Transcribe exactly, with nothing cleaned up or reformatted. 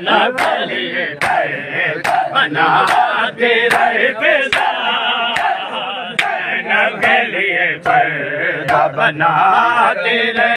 जैनब के लिए पर्दा बनाते रहे फिजा, जैनब के लिए पर्दा बनाते रहे।